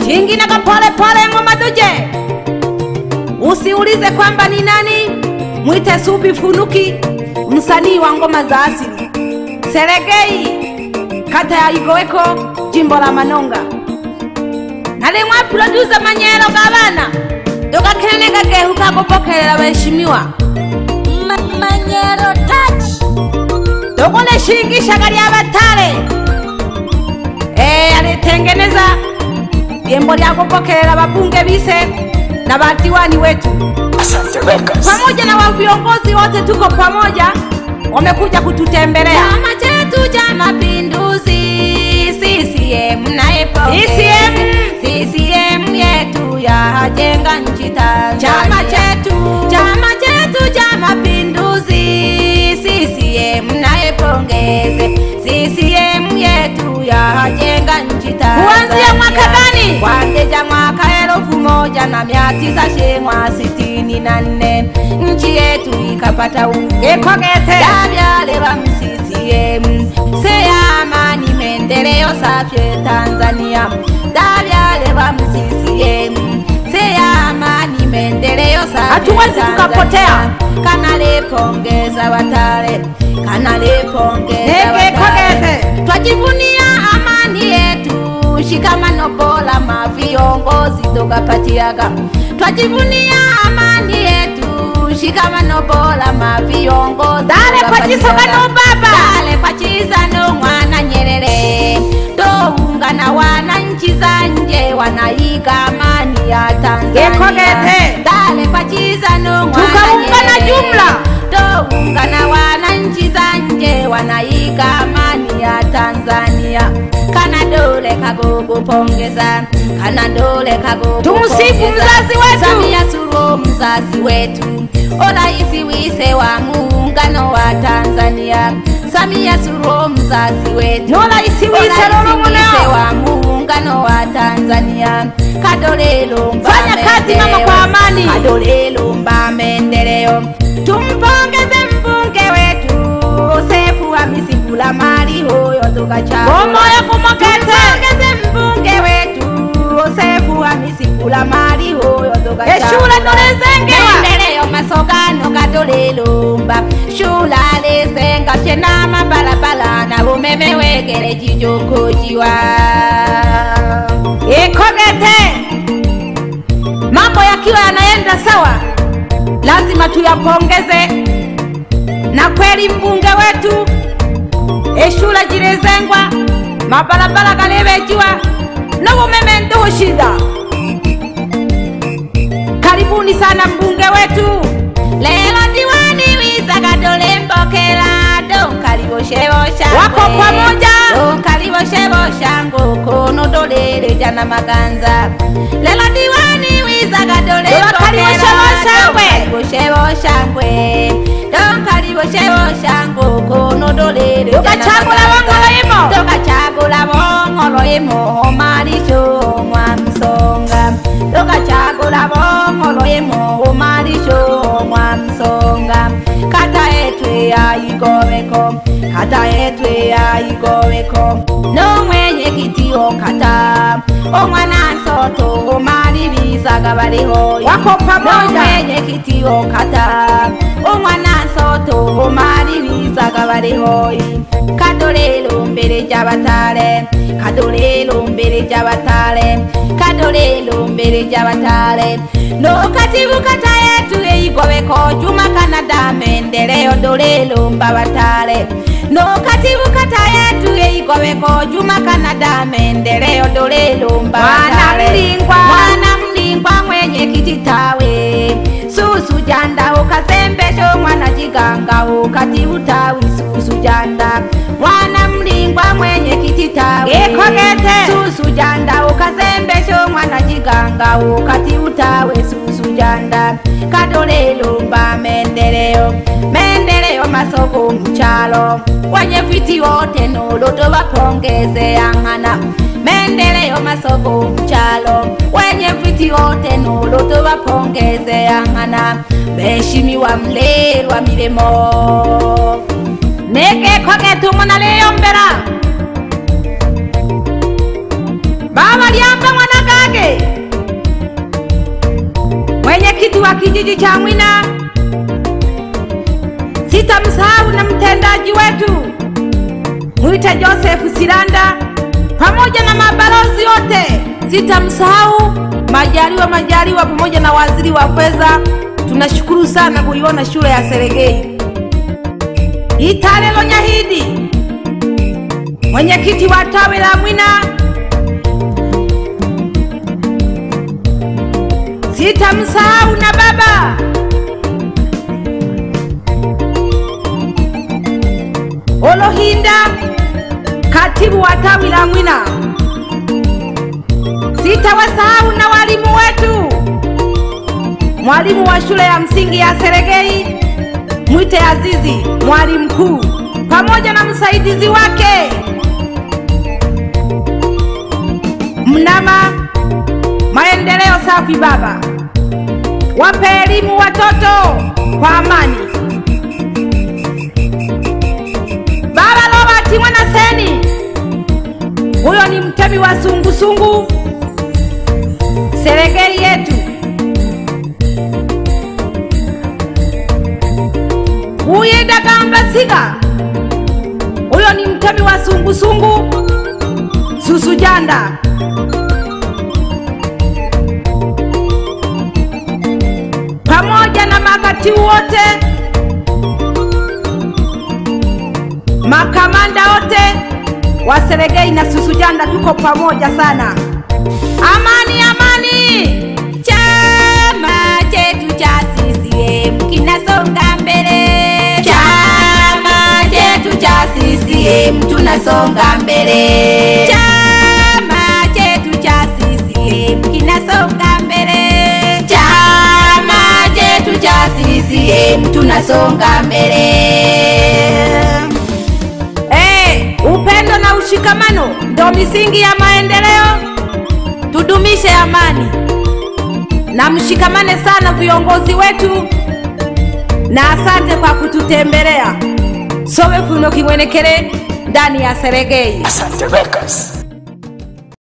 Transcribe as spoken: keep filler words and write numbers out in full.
Chingina ka pole pole ngoma duje. Usiulize kwamba ni nani, mwite Subi Funuki, msanii wa ngoma za asili. Seregei, kata ya Igoweko, jimbo la Manonga. Nalemwa producer Manyero gabana. Doka kene kagehu kagopokelera baheshimiwa. Manyero touch. Dogole shingisha gari abatale. Eh, alitengeneza jimbo lya kupokelera babunge bise na badiwani wetu. Asante Records. Pamoja na wa viongozi wote tuko pamoja, wamekuja kututembelea. Chama chetu cha Mapinduzi C C M na epo. C C M C C M yetu ya jenga nchi Tanzania. Chama chetu chama chetu cha Mapinduzi C C M na epongeze. C C M yetu ya jenga nchi Tanzania. Kuanzia mwaka gani? Kuanzia mwaka elfu moja na mia tisa sitini na nne nchi yetu ikapata uhuru. Ekogete Dabyale ba C C M se amani maendeleo safi Tanzania. Dabyale ba C C M se amani maendeleo safi. Hatuwezi tukapotea. Kanale pongeza watale, kanale pongeza watale. Twajivunia amani yetu, shikamano bora maviongozi tukapatiaga. Twajivunia amani yetu, shikamano bora maviongozi. Dale kwa chisogano baba, dale kwa chisano mwana Nyerere. Toungana wananchi za nje wanaiga amani ya Tanzania. Ekogete dale kwa chisano mwana tukaungana jumla. Toungana wananchi za nje wanaiga amani ya Tanzania. Kanadole kagogo pongeza, kanadole kagogo tumusifu mzazi wetu Samia Suluhu, mzazi wetu, Raisi wise wa muungano wa Tanzania. Samia Suluhu mzazi wetu, no Raisi wise wa muungano wa Tanzania. Kadole Lumba fanya kazi mama kwa amani. Kadole Lumba maendeleo. Tumpongeze mbunge wetu Sefu Hamisi Mpulamali hoyo tukacha. Moyo kumokete. Tumpongeze mbunge wetu Sefu Hamisi Mpulamali hoyo tukacha. Eshule nolezengewa. Maendeleo masogano Kadole Lumba. Shula lezenga chenama barabara na umeme wegere jijokojiwa. Ekogete mambo yakiwa yanaenda sawa, lazima tuyapongeze. Na kweli mbunge wetu eshula jirezengwa, mabarabara galebejiwa, na umeme ndio shida. Karibuni sana mbunge wetu. Lelo diwani wisa Kadole Mbokela, don kariboshebosha wako pamoja, don kariboshebosha ngoko dolele jana maganza. Lelo diwani wisa Kadole Mbokela, kariboshebosha ngwe, don kariboshebosha ngoko dolele jana maganza. Tukachagula bongolo imo marisho mwamsonga. Tukachagula bongolo imo marisho mwamsonga. Kata yetu ya Igoweko, kata yetu ya Igoweko, no mwenye kitio kata. Omwana nsoto maribisa gabaliho wako pamoja. No mwenye kitio kata. Omwana nsoto maribisa gabaliho. Kadole Lumbere jabatale, Kadole Lumbere jabatale, Kadole Lumbere jabatale. No katibu kata yetu ya Igoweko, Juma Canada maendeleo Dole Lumba batale. No katibu kata yetu ya Igoweko, Juma Canada maendeleo Dole Lumba batale. Mwana mlingwa, mwana mlingwa mwenye kititawe, Susu janda ukasembesho mwana jiganga ukatibu tawi. Susu janda mwana mlingwa mwenye kititawe, ekogete Susu janda ukasembesho mwana jiganga ukatibu tawe. Susu janda Kadole Lumba maendeleo, maendeleo masoko mchalo. Wenye viti wote noloto wapongeze angana. Maendeleo masoko mchalo, wenye viti wote noloto wapongeze angana. Beheshimiwa Mlerwa Miremo. Neke kogetu mwana leo mbera Baba liamba mwana kage Mwenge, mwenyekiti wa kijiji cha Mwina. Sitamsahau na mtendaji wetu Mwita Joseph Silanda pamoja na mabalozi wote. Sitamsahau Majaliwa Majaliwa pamoja na waziri wa fedha. Tunashukuru sana kuiona shule ya Seregei. Italelo Nyahidi, mwenyekiti wa tawi la Mwina. Sitamsahau na baba Olohinda, katibu wa tawi la Mwina. Sitawasahau na walimu wetu, mwalimu wa shule ya msingi ya Seregei Mwite Azizi, mwalimu mkuu, pamoja na msaidizi wake Mnama Maendeleo Safi. Baba, wape elimu watoto kwa amani. Baba Robert Mwanaseni, huyo ni mtemi wa sungusungu Seregei yetu. Uyeda Gamba Siga, huyo ni mtemi wa sungusungu Susujanda. Pamoja na makatibu wote, makamanda wote wa Seregei na Susujanda, tuko pamoja sana. Amani, amani. Chama chetu cha C C M kinasonga mbele. Chama chetu cha C C M tunasonga mbele. Chama chetu cha C C M kinasonga mbele. Chama chetu cha C C M tunasonga mbele. Eh, upendo na ushikamano ndio misingi ya maendeleo. Tudumishe amani na mshikamane sana viongozi wetu, na asante kwa kututembelea. Sowe Funo Kimwenekere ndani ya Seregei. Asante Records.